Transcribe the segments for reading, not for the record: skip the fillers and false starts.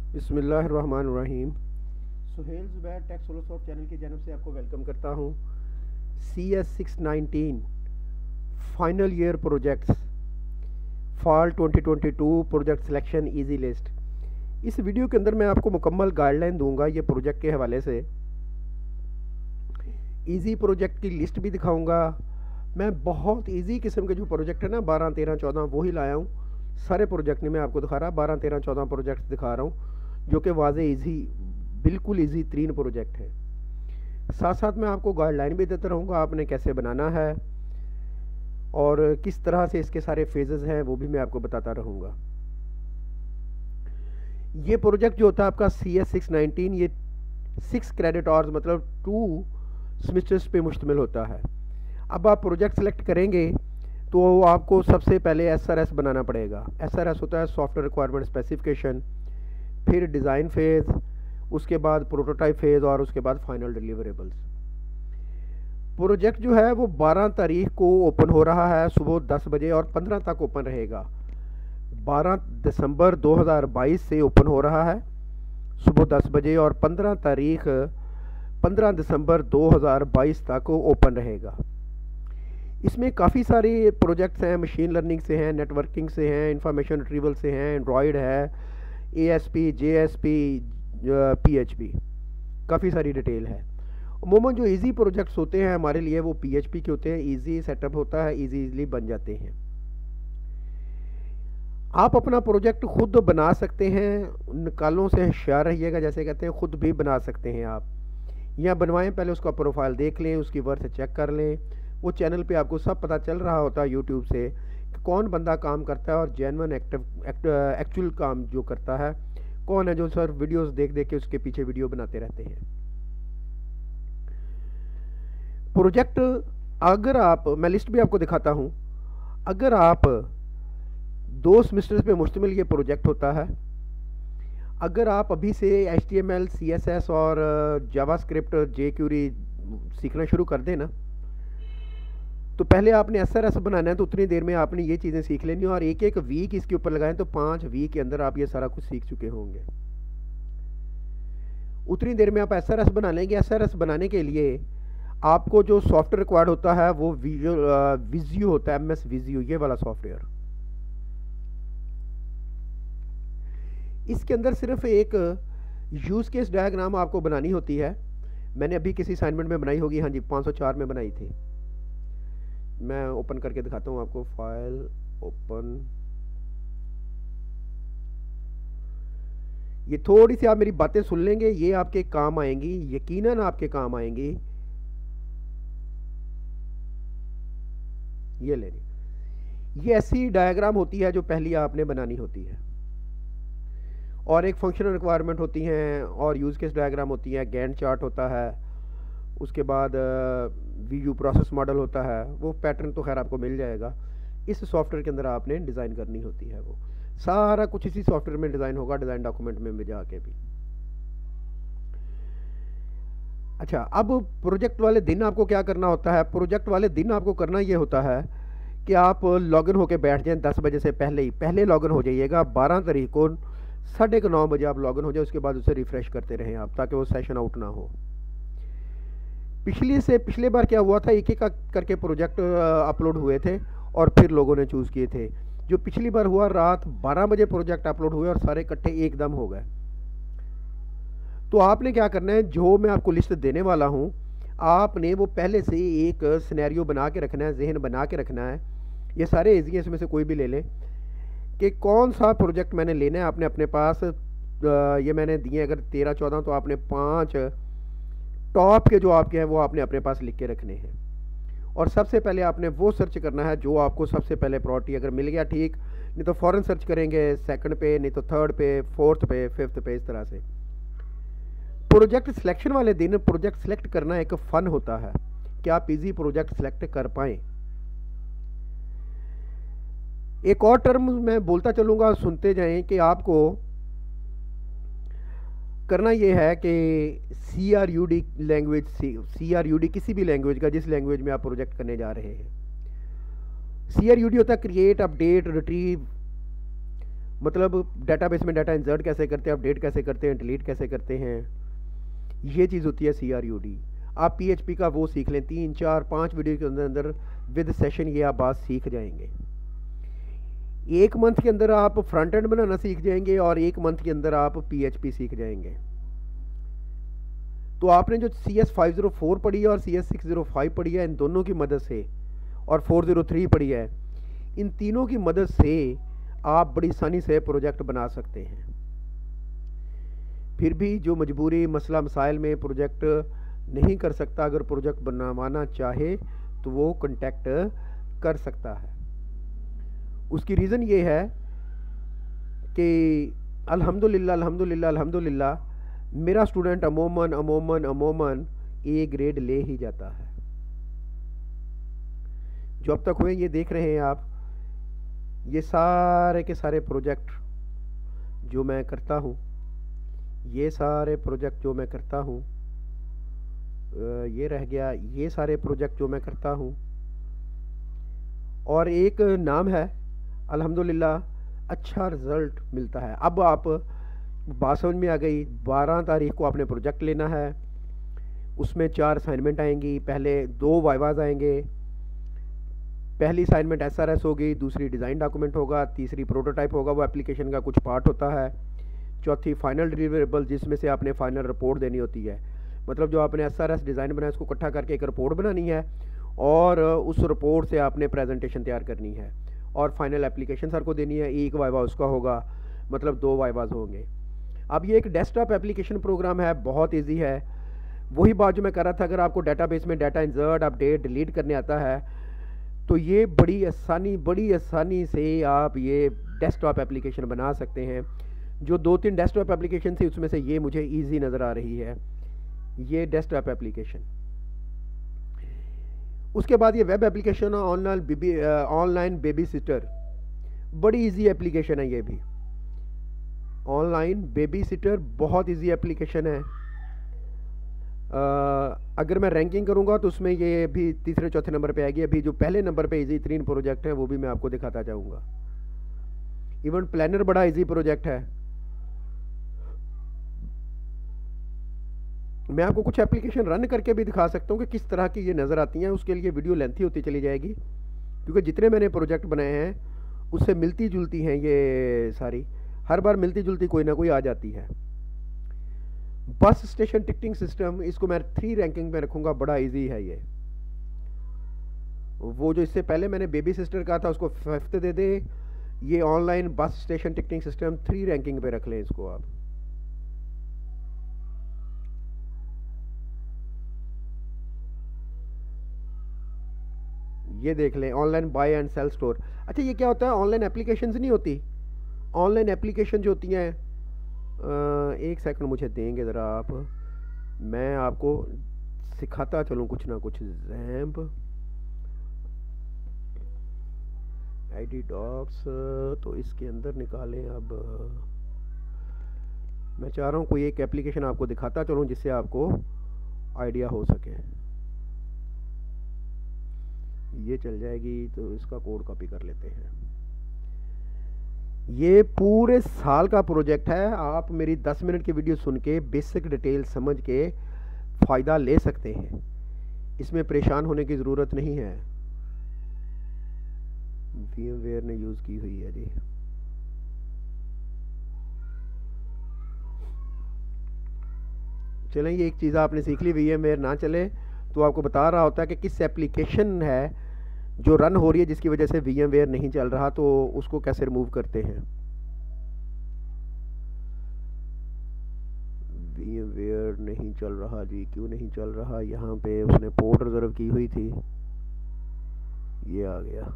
बिस्मिल्लाहिर्रहमानिर्रहीम। Suhail Zubair tech solo soft channel की जानब से आपको वेलकम करता हूँ। CS619 final year projects fall 2022 project selection easy list. इस वीडियो के अंदर मैं आपको मुकम्मल गाइडलाइन दूंगा ये प्रोजेक्ट के हवाले से। इजी प्रोजेक्ट की लिस्ट भी दिखाऊंगा। मैं बहुत इजी किस्म के जो प्रोजेक्ट है ना 12, 13, 14 वही लाया हूँ। सारे प्रोजेक्ट नहीं मैं आपको दिखा रहा, 12, 13, 14 प्रोजेक्ट दिखा रहा हूँ जो कि वाज़े इजी, बिल्कुल इजी 3 प्रोजेक्ट हैं। साथ साथ मैं आपको गाइडलाइन भी देता रहूँगा आपने कैसे बनाना है और किस तरह से इसके सारे फेजेस हैं वो भी मैं आपको बताता रहूँगा। ये प्रोजेक्ट जो होता है आपका CS619 ये 6 क्रेडिट आवर्स मतलब 2 सेमेस्टर्स पे मुश्तमिल होता है। अब आप प्रोजेक्ट सेलेक्ट करेंगे तो आपको सबसे पहले SRS बनाना पड़ेगा। SRS होता है सॉफ्टवेयर रिक्वायरमेंट स्पेसिफिकेशन, फिर डिज़ाइन फेज़, उसके बाद प्रोटोटाइप फेज़ और उसके बाद फाइनल डिलीवरेबल्स। प्रोजेक्ट जो है वो 12 तारीख को ओपन हो रहा है सुबह 10 बजे और 15 तक ओपन रहेगा। 12 दिसंबर 2022 से ओपन हो रहा है सुबह 10 बजे और 15 दिसंबर 2022 तक ओपन रहेगा। इसमें काफ़ी सारे प्रोजेक्ट्स हैं, मशीन लर्निंग से हैं, नेटवर्किंग से हैं, इंफॉर्मेशन रिट्रीवल से हैं, एंड्रॉयड है, ASP, JSP, PHP, काफ़ी सारी डिटेल है। अमूमन जो इजी प्रोजेक्ट्स होते हैं हमारे लिए वो PHP के होते हैं। इजी सेटअप होता है, इजीली बन जाते हैं। आप अपना प्रोजेक्ट खुद बना सकते हैं, निकालों से होशियार रहिएगा, जैसे कहते हैं खुद भी बना सकते हैं आप। या बनवाएं, पहले उसका प्रोफाइल देख लें, उसकी वर्थ चेक कर लें। वो चैनल पे आपको सब पता चल रहा होता है यूट्यूब से कि कौन बंदा काम करता है और जेन्युइन एक्चुअल काम जो करता है कौन है, जो सर वीडियोस देख देख के उसके पीछे वीडियो बनाते रहते हैं। प्रोजेक्ट अगर आप, मैं लिस्ट भी आपको दिखाता हूँ, अगर आप 2 सेमेस्टर्स पे मुश्तमिल ये प्रोजेक्ट होता है। अगर आप अभी से HTML, CSS और जावास्क्रिप्ट, jQuery सीखना शुरू कर दें ना, तो पहले आपने SRS बनाना है तो उतनी देर में आपने ये चीज़ें सीख लेनी और एक एक वीक इसके ऊपर लगाएं तो 5 वीक के अंदर आप ये सारा कुछ सीख चुके होंगे। उतनी देर में आप SRS बना लेंगे। SRS बनाने के लिए आपको जो सॉफ्टवेयर रिक्वायर्ड होता है वो विजियो होता है, MS विजियो, ये वाला सॉफ्टवेयर। इसके अंदर सिर्फ एक यूज़ केस डायग्राम आपको बनानी होती है। मैंने अभी किसी असाइनमेंट में बनाई होगी, हाँ जी 504 में बनाई थी। मैं ओपन करके दिखाता हूँ आपको, फाइल ओपन। ये थोड़ी सी आप मेरी बातें सुन लेंगे, ये आपके काम आएंगी, यकीनन आपके काम आएंगी। ये ले ली, ये ऐसी डायग्राम होती है जो पहली आपने बनानी होती है और एक फंक्शनल रिक्वायरमेंट होती हैं और यूज़ केस डायग्राम होती है, गैंट चार्ट होता है, उसके बाद VU प्रोसेस मॉडल होता है। वो पैटर्न तो खैर आपको मिल जाएगा। इस सॉफ्टवेयर के अंदर आपने डिज़ाइन करनी होती है, वो सारा कुछ इसी सॉफ्टवेयर में डिज़ाइन होगा, डिज़ाइन डॉक्यूमेंट में जाके भी। अच्छा, अब प्रोजेक्ट वाले दिन आपको क्या करना होता है? प्रोजेक्ट वाले दिन आपको करना ये होता है कि आप लॉगिन होके बैठ जाएं 10 बजे से पहले लॉगिन हो जाइएगा। 12 तारीख को 9:30 बजे आप लॉगिन हो जाए, उसके बाद उसे रिफ़्रेश करते रहें आप, ताकि वो सेशन आउट ना हो। पिछले बार क्या हुआ था, एक एक करके प्रोजेक्ट अपलोड हुए थे और फिर लोगों ने चूज़ किए थे। जो पिछली बार हुआ, रात 12 बजे प्रोजेक्ट अपलोड हुए और सारे इकट्ठे एकदम हो गए। तो आपने क्या करना है, जो मैं आपको लिस्ट देने वाला हूँ, आपने वो पहले से एक सिनेरियो बना के रखना है, जहन बना के रखना है। ये सारे ईजी हैं, इसमें से कोई भी ले लें कि कौन सा प्रोजेक्ट मैंने लेना है। आपने अपने पास ये मैंने दिए अगर 13, 14 तो आपने 5 टॉप के जो आपके हैं वो आपने अपने पास लिख के रखने हैं। और सबसे पहले आपने वो सर्च करना है जो आपको सबसे पहले प्रायोरिटी, अगर मिल गया ठीक, नहीं तो फ़ौरन सर्च करेंगे सेकंड पे, नहीं तो थर्ड पे, फोर्थ पे, फिफ्थ पे, इस तरह से। प्रोजेक्ट सिलेक्शन वाले दिन प्रोजेक्ट सिलेक्ट करना एक फ़न होता है कि आप इजी प्रोजेक्ट सिलेक्ट कर पाएँ। एक और टर्म मैं बोलता चलूँगा, सुनते जाएं कि आपको करना ये है कि CRUD लैंग्वेज, CRUD किसी भी लैंग्वेज का, जिस लैंग्वेज में आप प्रोजेक्ट करने जा रहे हैं। CRUD होता है क्रिएट, अपडेट, रिट्रीव, मतलब डेटाबेस में डाटा इंसर्ट कैसे करते हैं, अपडेट कैसे करते हैं, डिलीट कैसे करते हैं, ये चीज़ होती है CRUD। आप PHP का वो सीख लें, 3 4 5 वीडियो के अंदर अंदर विद सेशन ये आप बात सीख जाएंगे। 1 मंथ के अंदर आप फ्रंट एंड बनाना सीख जाएंगे और 1 मंथ के अंदर आप PHP सीख जाएंगे। तो आपने जो CS 504 पढ़ी है और CS 605 पढ़ी है, इन दोनों की मदद से, और 403 पढ़ी है, इन तीनों की मदद से आप बड़ी आसानी से प्रोजेक्ट बना सकते हैं। फिर भी जो मजबूरी मसला मसाइल में प्रोजेक्ट नहीं कर सकता, अगर प्रोजेक्ट बनवाना चाहे तो वो कांटेक्ट कर सकता है। उसकी रीज़न ये है कि अल्हम्दुलिल्लाह अल्हम्दुलिल्लाह अल्हम्दुलिल्लाह मेरा स्टूडेंट अमूमन A ग्रेड ले ही जाता है। जो अब तक हुए ये देख रहे हैं आप, ये सारे के सारे प्रोजेक्ट जो मैं करता हूँ, ये सारे प्रोजेक्ट जो मैं करता हूँ, ये रह गया, ये सारे प्रोजेक्ट जो मैं करता हूँ, और एक नाम है अल्हम्दुलिल्लाह अच्छा रिज़ल्ट मिलता है। अब आप बात समझ में आ गई। 12 तारीख को आपने प्रोजेक्ट लेना है, उसमें 4 असाइनमेंट आएंगी, पहले 2 वाइवाज आएंगे। पहली असाइनमेंट SRS होगी, दूसरी डिज़ाइन डॉक्यूमेंट होगा, तीसरी प्रोटोटाइप होगा, वो एप्लीकेशन का कुछ पार्ट होता है, चौथी फाइनल डिलीवरेबल जिसमें से आपने फाइनल रिपोर्ट देनी होती है। मतलब जो आपने SRS डिज़ाइन बनाया उसको इकट्ठा करके एक रिपोर्ट बनानी है और उस रिपोर्ट से आपने प्रेजेंटेशन तैयार करनी है और फाइनल एप्लीकेशन सर को देनी है। एक वाइवा उसका होगा, मतलब 2 वाइवाज होंगे। अब ये एक डेस्कटॉप एप्लीकेशन प्रोग्राम है, बहुत ईजी है। वही बात जो मैं कर रहा था, अगर आपको डेटाबेस में डाटा इंसर्ट अपडेट डिलीट करने आता है तो ये बड़ी आसानी से आप ये डेस्कटॉप एप्लीकेशन बना सकते हैं। जो 2-3 डेस्कटॉप एप्लीकेशन थी उसमें से ये मुझे इजी नज़र आ रही है, ये डेस्कटॉप एप्लीकेशन। उसके बाद ये web application online baby sitter, बड़ी इजी एप्लीकेशन है ये भी। ऑनलाइन बेबी सिटर बहुत इजी एप्लीकेशन है। अगर मैं रैंकिंग करूंगा तो उसमें ये भी तीसरे चौथे नंबर पे आएगी। अभी जो पहले नंबर पे इजी 3 प्रोजेक्ट हैं वो भी मैं आपको दिखाता जाऊंगा। इवेंट प्लानर बड़ा इजी प्रोजेक्ट है। मैं आपको कुछ एप्लीकेशन रन करके भी दिखा सकता हूँ कि किस तरह की ये नज़र आती हैं। उसके लिए वीडियो लेंथी होती चली जाएगी, क्योंकि जितने मैंने प्रोजेक्ट बनाए हैं उससे मिलती जुलती हैं ये सारी, हर बार मिलती जुलती कोई ना कोई आ जाती है। बस स्टेशन टिकटिंग सिस्टम, इसको मैं 3 रैंकिंग में रखूँगा, बड़ा इजी है ये। वो जो इससे पहले मैंने बेबी सिस्टर कहा था उसको 5th दे दे। ये online bus station ticketing system 3 ranking पे रख लें इसको आप। ये देख लें, online buy and sell store. अच्छा ये क्या होता है, ऑनलाइन एप्लीकेशंस नहीं होती, ऑनलाइन एप्लीकेशन जो होती हैं, एक सेकंड मुझे देंगे ज़रा आप, मैं आपको सिखाता चलूँ कुछ ना कुछ। जैम्प ID डॉक्स, तो इसके अंदर निकालें। अब मैं चाह रहा हूँ कोई एक एप्लीकेशन आपको दिखाता चलूँ जिससे आपको आइडिया हो सके। ये चल जाएगी, तो इसका कोड कॉपी कर लेते हैं। ये पूरे साल का प्रोजेक्ट है, आप मेरी 10 मिनट की वीडियो सुन के बेसिक डिटेल समझ के फ़ायदा ले सकते हैं, इसमें परेशान होने की ज़रूरत नहीं है। VMware ने यूज़ की हुई है जी। चलें, ये एक चीज़ आपने सीख ली, VMware ना चले तो आपको बता रहा होता है कि किस एप्लीकेशन है जो रन हो रही है जिसकी वजह से VMware नहीं चल रहा, तो उसको कैसे रिमूव करते हैं। VMware नहीं चल रहा जी, क्यों नहीं चल रहा, यहाँ पे उसने पोर्ट रिजर्व की हुई थी, ये आ गया।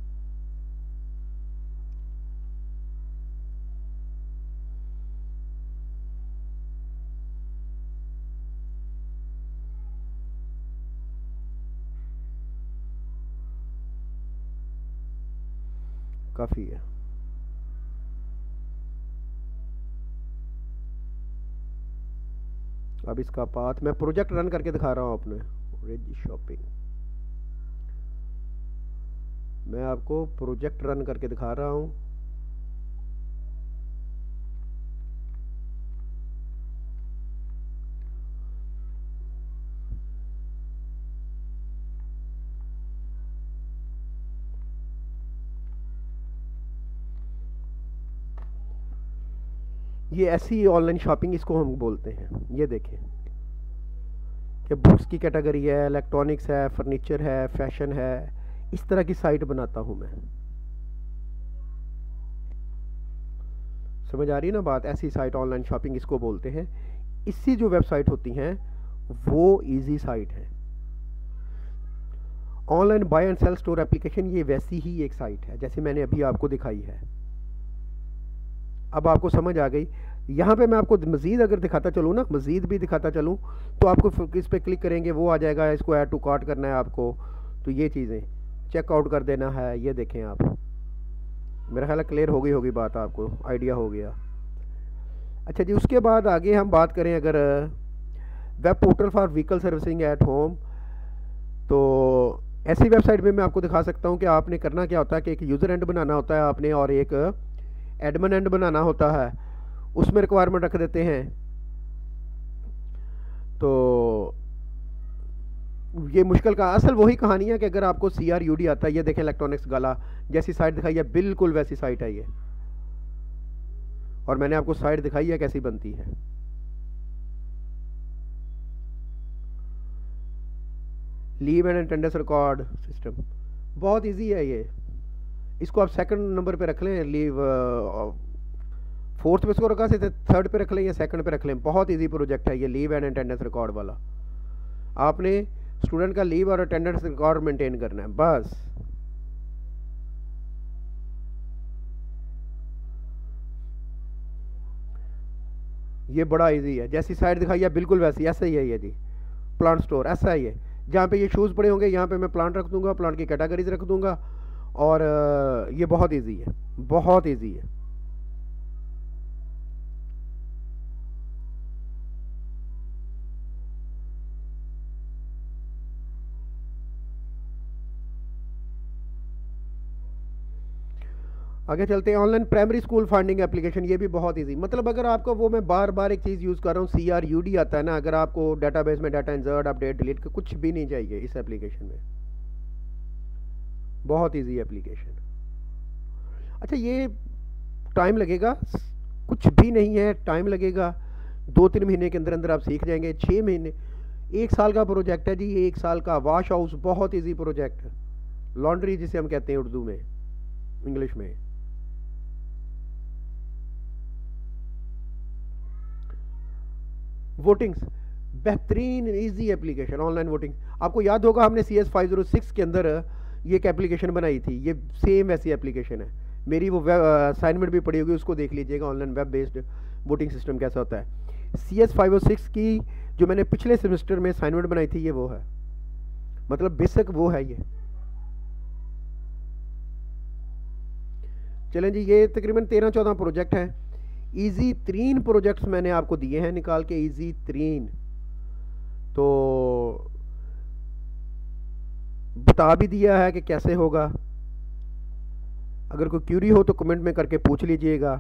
काफ़ी है। अब इसका पाथ मैं प्रोजेक्ट रन करके दिखा रहा हूँ अपने रिज शॉपिंग। मैं आपको प्रोजेक्ट रन करके दिखा रहा हूँ। ये ऐसी ऑनलाइन शॉपिंग इसको हम बोलते हैं। ये देखें कि बुक्स की कैटेगरी है, इलेक्ट्रॉनिक्स है, फर्नीचर है, फैशन है, इस तरह की साइट बनाता हूँ मैं। समझ आ रही है ना बात? ऐसी साइट ऑनलाइन शॉपिंग इसको बोलते हैं। इससी जो वेबसाइट होती हैं वो इजी साइट है। Online buy and sell store application ये वैसी ही एक साइट है जैसे मैंने अभी आपको दिखाई है। अब आपको समझ आ गई। यहाँ पे मैं आपको मज़ीद अगर दिखाता चलूँ ना, मज़ीद भी दिखाता चलूँ, तो आपको इस पर क्लिक करेंगे वो आ जाएगा। इसको ऐड टू कार्ट करना है आपको, तो ये चीज़ें चेकआउट कर देना है। ये देखें आप, मेरा ख्याल है क्लियर हो गई होगी बात, आपको आइडिया हो गया। अच्छा जी, उसके बाद आगे हम बात करें अगर web portal for vehicle servicing at home, तो ऐसी वेबसाइट में मैं आपको दिखा सकता हूँ कि आपने करना क्या होता है कि एक यूज़र एंड बनाना होता है आपने, और एक एडमिन एंड बनाना होता है। उसमें रिक्वायरमेंट रख देते हैं। तो ये मुश्किल का असल वही कहानी है कि अगर आपको CRUD आता है, ये देखें इलेक्ट्रॉनिक्स गाला जैसी साइट दिखाई है, बिल्कुल वैसी साइट है ये। और मैंने आपको साइट दिखाई है कैसी बनती है। Leave and attendance record system बहुत इजी है ये। इसको आप सेकंड नंबर पे रख लें, लीव फोर्थ पे इसको रखा से थर्ड पे रख लें या सेकंड पे रख लें। बहुत इजी प्रोजेक्ट है ये लीव एंड अटेंडेंस रिकॉर्ड वाला। आपने स्टूडेंट का लीव और अटेंडेंस रिकॉर्ड मेंटेन करना है बस। ये बड़ा इजी है, जैसी साइट दिखाई है बिल्कुल वैसी, ऐसा ही है ये जी। प्लांट स्टोर ऐसा ही है, जहाँ पे ये शूज़ पड़े होंगे यहाँ पे मैं प्लांट रख दूंगा, प्लांट की कैटेगरीज रख दूंगा, और ये बहुत इजी है, बहुत इजी है। आगे चलते हैं। Online primary school funding application, ये भी बहुत इजी। मतलब अगर आपको वो मैं बार बार एक चीज़ यूज़ कर रहा हूँ, CRUD आता है ना, अगर आपको डाटाबेस में डाटा इंसर्ट अपडेट डिलीट कुछ भी नहीं चाहिए इस एप्लीकेशन में। बहुत इजी एप्लीकेशन। अच्छा, ये टाइम लगेगा, कुछ भी नहीं है, टाइम लगेगा 2-3 महीने के अंदर अंदर आप सीख जाएंगे। 6 महीने, 1 साल का प्रोजेक्ट है जी, 1 साल का। वॉश हाउस बहुत इजी प्रोजेक्ट है, लॉन्ड्री जिसे हम कहते हैं उर्दू में, इंग्लिश में। वोटिंग्स बेहतरीन इजी एप्लीकेशन, ऑनलाइन वोटिंग। आपको याद होगा हमने CS 506 के अंदर ये एक एप्लीकेशन बनाई थी, ये सेम वैसी एप्लीकेशन है। मेरी वो असाइनमेंट भी पड़ी होगी, उसको देख लीजिएगा, online web based voting system कैसा होता है। CS 506 की जो मैंने पिछले सेमेस्टर में असाइनमेंट बनाई थी, ये वो है, मतलब बेसिक वो है ये। चलें जी, ये तकरीबन 13-14 प्रोजेक्ट हैं। इजी 3 प्रोजेक्ट्स मैंने आपको दिए हैं निकाल के, इजी 3। तो बता भी दिया है कि कैसे होगा। अगर कोई क्यूरी हो तो कमेंट में करके पूछ लीजिएगा।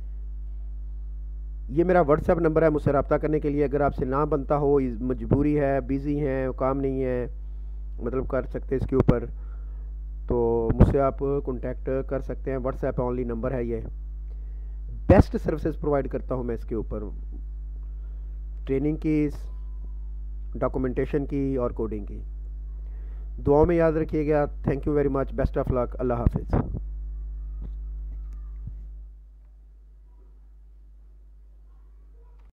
ये मेरा व्हाट्सएप नंबर है मुझसे रब्ता करने के लिए। अगर आपसे ना बनता हो, मजबूरी है, बिज़ी हैं, काम नहीं है, मतलब कर सकते इसके ऊपर, तो मुझसे आप कांटेक्ट कर सकते हैं। व्हाट्सएप ओनली नंबर है ये। बेस्ट सर्विसेज प्रोवाइड करता हूँ मैं इसके ऊपर, ट्रेनिंग की, डॉक्यूमेंटेशन की और कोडिंग की। दुआ में याद रखिएगा। Thank you very much, best of luck, अल्लाह हाफिज़।